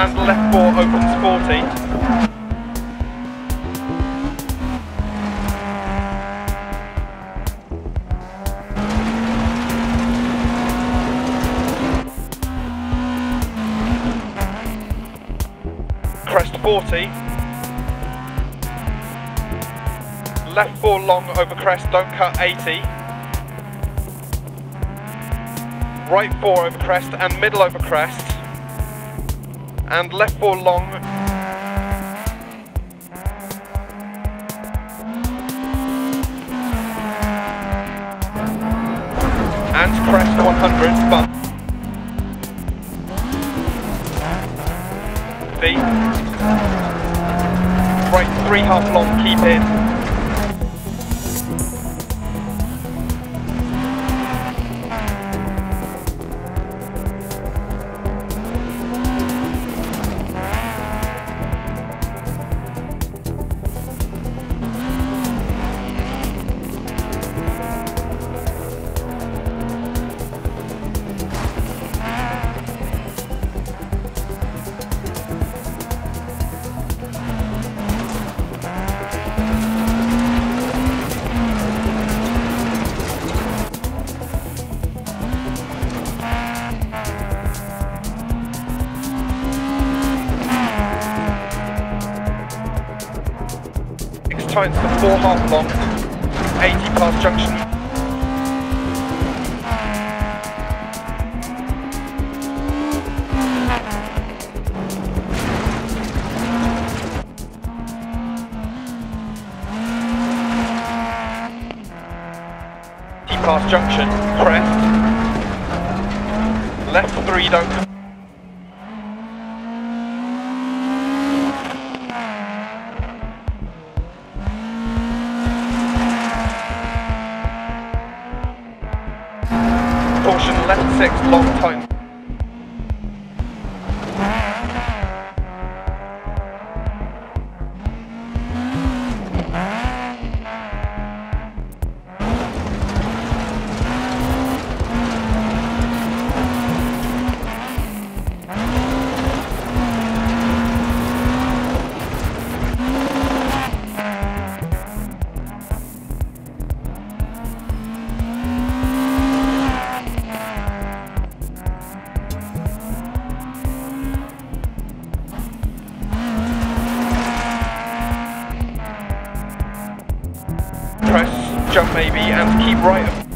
and left 4 opens 40. Crest 40. Left 4 long over crest, don't cut 80. Right 4 over crest and middle over crest. And left 4 long. And crest 100, but right 3 half long, keep in. Tightens to 4 half long, 80 past junction. Past junction, crest. Left 3 don't. Caution, left 6, long time. Press, jump maybe, and keep right.